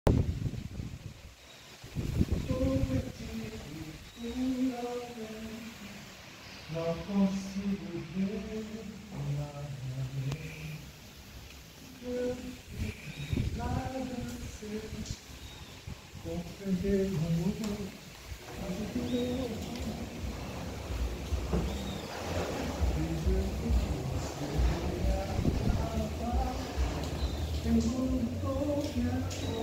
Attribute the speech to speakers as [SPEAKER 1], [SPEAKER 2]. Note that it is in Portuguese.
[SPEAKER 1] Não consigo ver nada ser compreender o mundo, mas o que eu perguntou-me